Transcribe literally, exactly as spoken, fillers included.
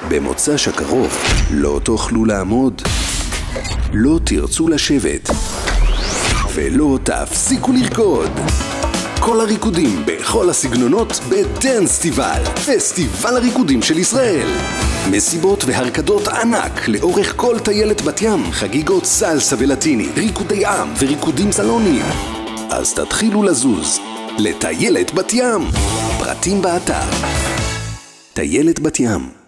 במוצ"ש הקרוב לא תוכלו לעמוד, לא תרצו לשבת ולא תפסיקו לרקוד. כל הריקודים בכל הסגנונות בדנסטיבל, פסטיבל הריקודים של ישראל. מסיבות והרקדות ענק לאורך כל טיילת בת ים, חגיגות סלסה ולטיני, ריקודי עם וריקודים סלוניים. אז תתחילו לזוז לטיילת בת ים. פרטים באתר טיילת בת ים.